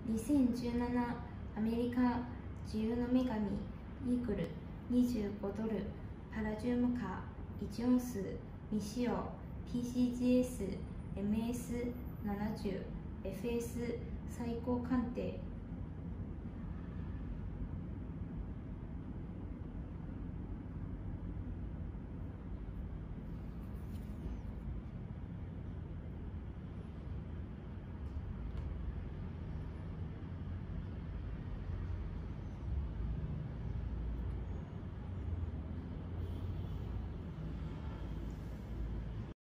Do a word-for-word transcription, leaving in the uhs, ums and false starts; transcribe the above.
にせんじゅうななアメリカ自由の女神イーグルにじゅうごドル、パラジウム価いちオンス未使用 ピーシージーエス エムエスななじゅう エフエス 最高鑑定